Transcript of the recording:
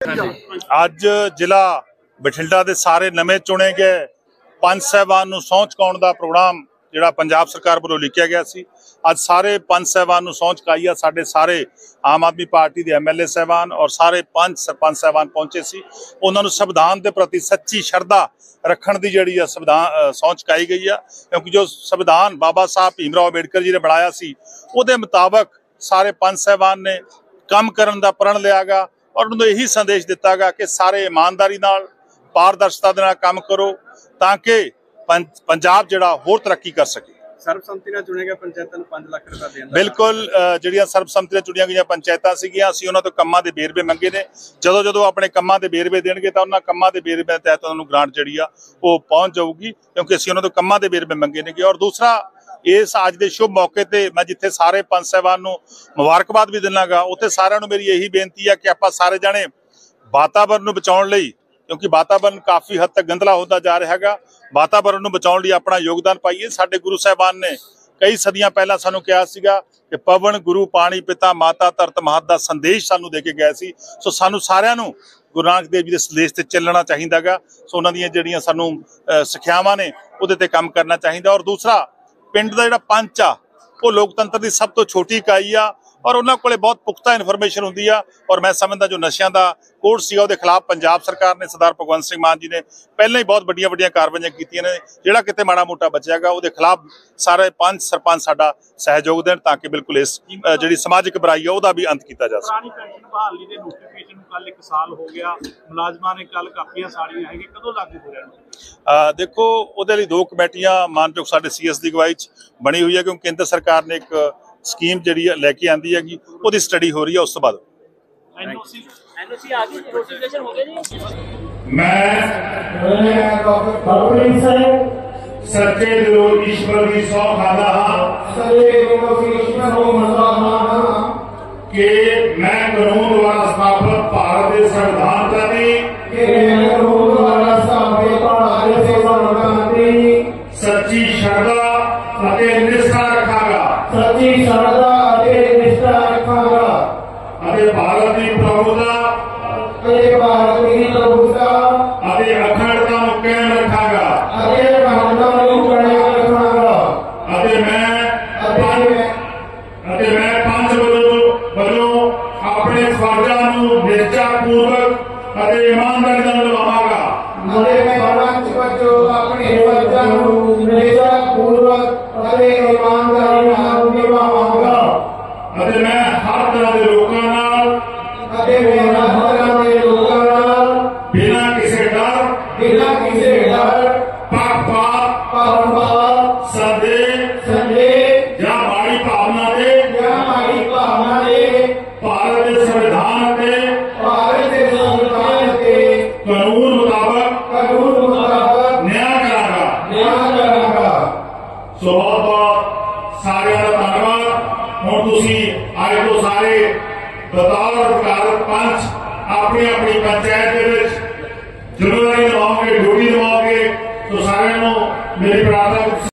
ਅੱਜ ਜ਼ਿਲ੍ਹਾ ਬਠਿੰਡਾ ਦੇ ਸਾਰੇ ਨਵੇਂ ਚੁਣੇ ਗਏ ਪੰਜ ਸਾਹਿਬਾਨ ਨੂੰ ਸਹੁੰ ਚੁਕਾਉਣ ਦਾ ਪ੍ਰੋਗਰਾਮ ਜਿਹੜਾ ਪੰਜਾਬ ਸਰਕਾਰ ਵੱਲੋਂ ਲਿਖਿਆ ਗਿਆ ਸੀ। ਅੱਜ ਸਾਰੇ ਪੰਜ ਸਾਹਿਬਾਨ ਨੂੰ ਸਹੁੰ ਚੁਕਾਈ ਆ। ਸਾਡੇ ਸਾਰੇ ਆਮ ਆਦਮੀ ਪਾਰਟੀ ਦੇ ਐਮਐਲਏ ਸਾਹਿਬਾਨ ਔਰ ਸਾਰੇ ਪੰਜ ਸਰਪੰਚ ਸਾਹਿਬਾਨ ਪਹੁੰਚੇ ਸੀ। ਉਹਨਾਂ ਨੂੰ ਸੰਵਿਧਾਨ ਦੇ ਪ੍ਰਤੀ ਸੱਚੀ ਸ਼ਰਧਾ ਰੱਖਣ ਦੀ ਜਿਹੜੀ ਆ ਸਹੁੰ ਚੁਕਾਈ ਗਈ ਆ, ਕਿਉਂਕਿ ਜੋ ਸੰਵਿਧਾਨ ਬਾਬਾ ਸਾਹਿਬ ਭੀਮ ਰਾਓ ਅੰਬੇਡਕਰ ਜੀ ਨੇ ਬਣਾਇਆ ਸੀ ਉਹਦੇ ਮੁਤਾਬਕ ਸਾਰੇ ਪੰਜ ਸਾਹਿਬਾਨ ਨੇ ਕੰਮ ਕਰਨ ਦਾ ਪ੍ਰਣ ਲਿਆ ਗਾ ਔਰ ਉਹਨਾਂ ਨੂੰ ਇਹੀ ਸੰਦੇਸ਼ ਦਿੱਤਾ ਗਾ ਕਿ ਸਾਰੇ ਇਮਾਨਦਾਰੀ ਨਾਲ ਪਾਰਦਰਸ਼ਤਾ ਦੇ ਨਾਲ ਕੰਮ ਕਰੋ ਤਾਂ ਕਿ ਪੰਜਾਬ ਜਿਹੜਾ ਹੋਰ ਤਰੱਕੀ ਕਰ ਸਕੇ। ਸਰਬਸੰਮਤੀ ਨਾਲ ਚੁਣੇ ਗਏ ਪੰਚਾਇਤਾਂ ਨੂੰ 5 ਲੱਖ ਰੁਪਏ ਦੇਣ ਦਾ ਬਿਲਕੁਲ ਜਿਹੜੀਆਂ ਸਰਬਸੰਮਤੀ ਨਾਲ ਚੁਣੀਆਂ ਗਈਆਂ ਪੰਚਾਇਤਾਂ ਸੀਗੀਆਂ, ਅਸੀਂ ਉਹਨਾਂ ਤੋਂ ਕੰਮਾਂ ਦੇ ਵੇਰਵੇ ਮੰਗੇ ਨੇ। ਜਦੋਂ ਆਪਣੇ ਕੰਮਾਂ ਦੇ ਵੇਰਵੇ ਦੇਣਗੇ ਤਾਂ ਉਹਨਾਂ ਕੰਮਾਂ ਦੇ ਵੇਰਵੇ ਤਹਿਤ ਉਹਨਾਂ ਨੂੰ ਗ੍ਰਾਂਟ ਜਿਹੜੀ ਆ ਉਹ ਪਹੁੰਚ ਜਾਊਗੀ, ਕਿਉਂਕਿ ਅਸੀਂ ਉਹਨਾਂ ਤੋਂ ਕੰਮਾਂ ਦੇ ਵੇਰਵੇ ਮੰਗੇ ਨੇਗੇ। ਔਰ ਦੂਸਰਾ, ਇਸ ਅੱਜ ਦੇ ਸ਼ੁਭ ਮੌਕੇ ਤੇ ਮੈਂ ਜਿੱਥੇ ਸਾਰੇ ਪੰਜ ਸਾਹਿਬਾਨ ਨੂੰ ਮੁਬਾਰਕਬਾਦ ਵੀ ਦਿੰਨਾਗਾ, ਉੱਥੇ ਸਾਰਿਆਂ ਨੂੰ ਮੇਰੀ ਇਹੀ ਬੇਨਤੀ ਆ ਕਿ ਆਪਾਂ ਸਾਰੇ ਜਾਣੇ ਵਾਤਾਵਰਨ ਨੂੰ ਬਚਾਉਣ ਲਈ, ਕਿਉਂਕਿ ਵਾਤਾਵਰਨ ਕਾਫੀ ਹੱਦ ਤੱਕ ਗੰਦਲਾ ਹੁੰਦਾ ਜਾ ਰਿਹਾ ਹੈਗਾ, ਵਾਤਾਵਰਨ ਨੂੰ ਬਚਾਉਣ ਲਈ ਆਪਣਾ ਯੋਗਦਾਨ ਪਾਈਏ। ਸਾਡੇ ਗੁਰੂ ਸਾਹਿਬਾਨ ਨੇ ਕਈ ਸਦੀਆਂ ਪਹਿਲਾਂ ਸਾਨੂੰ ਕਿਹਾ ਸੀਗਾ ਕਿ ਪਵਨ ਗੁਰੂ ਪਾਣੀ ਪਿਤਾ ਮਾਤਾ ਧਰਤ ਮਹਤ ਦਾ ਸੰਦੇਸ਼ ਸਾਨੂੰ ਦੇ ਕੇ ਗਏ ਸੀ। ਸੋ ਸਾਨੂੰ ਸਾਰਿਆਂ ਨੂੰ ਗੁਰੂ ਨਾਨਕ ਦੇਵ ਜੀ ਦੇ ਸੰਦੇਸ਼ ਤੇ ਚੱਲਣਾ ਚਾਹੀਦਾ ਗਾ। ਸੋ ਉਹਨਾਂ ਦੀਆਂ ਜਿਹੜੀਆਂ ਸਾਨੂੰ ਸਿੱਖਿਆਵਾਂ ਨੇ ਉਹਦੇ ਤੇ ਕੰਮ ਕਰਨਾ ਚਾਹੀਦਾ। ਔਰ ਦੂਸਰਾ, ਪਿੰਡ ਦਾ ਜਿਹੜਾ ਪੰਚ ਆ ਉਹ ਲੋਕਤੰਤਰ ਦੀ ਸਭ ਤੋਂ ਛੋਟੀ ਇਕਾਈ ਆ ਔਰ ਉਹਨਾਂ ਕੋਲੇ ਬਹੁਤ ਪੁਖਤਾ ਇਨਫੋਰਮੇਸ਼ਨ ਹੁੰਦੀ ਆ। ਔਰ ਮੈਂ ਸਮਝਦਾ ਜੋ ਨਸ਼ਿਆਂ ਦਾ ਕੋਡ ਸੀਗਾ ਉਹਦੇ ਖਿਲਾਫ ਪੰਜਾਬ ਸਰਕਾਰ ਨੇ, ਸਰਦਾਰ ਭਗਵੰਤ ਸਿੰਘ ਮਾਨ ਜੀ ਨੇ ਪਹਿਲਾਂ ਹੀ ਬਹੁਤ ਵੱਡੀਆਂ ਕਾਰਵਾਈਆਂ ਕੀਤੀਆਂ ਨੇ। ਜਿਹੜਾ ਕਿਤੇ ਮਾੜਾ ਮੋਟਾ ਬਚਿਆਗਾ ਉਹਦੇ ਖਿਲਾਫ ਸਾਰੇ ਪੰਜ ਸਰਪੰਚ ਸਾਡਾ ਸਹਿਯੋਗ ਦੇਣ ਤਾਂ ਕਿ ਬਿਲਕੁਲ ਇਸ ਜਿਹੜੀ ਸਮਾਜਿਕ ਬੁਰਾਈ ਆ ਉਹਦਾ ਵੀ ਅੰਤ ਕੀਤਾ ਜਾ ਸਕੇ। ਪੁਰਾਣੀ ਪੈਨਸ਼ਨ ਬਹਾਲੀ ਦੇ ਨੋਟੀਫਿਕੇਸ਼ਨ ਨੂੰ ਕੱਲ 1 ਸਾਲ ਹੋ ਗਿਆ, ਮੁਲਾਜ਼ਮਾਂ ਨੇ ਕੱਲ ਕਾਪੀਆਂ ਸਾੜੀਆਂ ਹੈਗੇ, ਕਦੋਂ ਲਾਗੂ ਹੋ ਜਾਣਗੇ? ਦੇਖੋ, ਉਹਦੇ ਲਈ 2 ਕਮੇਟੀਆਂ ਮਾਨਯੋਗ ਸਾਡੇ ਸੀਐਸ ਦੀ ਅਗਵਾਈ 'ਚ ਬਣੀ ਹੋਈ ਹੈ, ਕਿਉਂਕਿ ਕੇਂਦਰ ਸਰਕਾਰ ਨੇ ਇੱਕ ਸਕੀਮ ਜਿਹੜੀ ਲੈ ਕੇ ਆਂਦੀ ਹੈਗੀ, ਉਹਦੀ ਸਟੱਡੀ ਹੋ ਰਹੀ ਹੈ। ਉਸ ਤੋਂ ਬਾਅਦ ਐਨਓਸੀ ਆ ਗਈ, ਨੋਟੀਫਿਕੇਸ਼ਨ ਹੋ ਗਿਆ ਜੀ। ਮੈਂ ਆਪਣੀ ਸੱਚੇ ਦਿਲੋਂ ਈਸ਼ਵਰ ਦੀ ਸਹੁੰ ਖਾਂਦਾ ਹਾਂ ਕਿ ਮੈਂ ਕਾਨੂੰਨ ਦੁਆਰਾ ਸਥਾਪਿਤ ਭਾਰਤ ਦੇ ਸੰਵਿਧਾਨ ਪ੍ਰਤੀ ਸੱਚੀ ਸ਼ਰਧਾ ਅਤੇ ਨਿਸ਼ਠਾ ਰੱਖਾਂਗਾ ਅਤੇ ਭਾਰਤ ਦੀ ਪ੍ਰਭੂਤਾ ਅਤੇ ਅਖੰਡਤਾ ਨੂੰ ਕਾਇਮ ਰੱਖਾਂਗਾ ਅਤੇ ਮੈਂ ਪੰਜ ਵੱਲੋਂ ਆਪਣੇ ਫਰਜ਼ਾਂ ਨੂੰ ਨਿਸ਼ਠਾਪੂਰਵਕ ਅਤੇ ਇਮਾਨਦਾਰੀ ਨਾਲ ਨਿਭਾਵਾਂਗਾ ਅਤੇ ਮੈਂ ਹਰ ਤਰ੍ਹਾਂ ਦੇ ਲੋਕਾਂ ਨਾਲ ਬਿਨਾਂ ਕਿਸੇ ਡਰ ਪੱਖਪਾਤ ਸੰਦੇਹ ਜਾਂ ਮਾੜੀ ਭਾਵਨਾ ਦੇ ਭਾਰਤ ਦੇ ਸੰਵਿਧਾਨ ਅਤੇ ਕਾਨੂੰਨ ਮੁਤਾਬਕ ਨਿਆਂ ਕਰਾਂਗਾ। ਸੋ ਬਹੁਤ ਸਾਰਿਆਂ ਦਾ ਧੰਨਵਾਦ। ਹੁਣ ਤੁਸੀਂ ਅੱਜ ਤੋਂ ਸਾਰੇ ਬਤੌਰ ਅਧਿਕਾਰਤ ਪੰਚ ਆਪਣੀ ਪੰਚਾਇਤ ਦੇ ਵਿੱਚ ਜ਼ਿੰਮੇਵਾਰੀ ਨਿਭਾਓਗੇ, ਡਿਊਟੀ ਨਿਭਾਓਗੇ। ਸੋ ਸਾਰਿਆਂ ਨੂੰ ਮੇਰੀ ਪ੍ਰਾਰਥਨਾ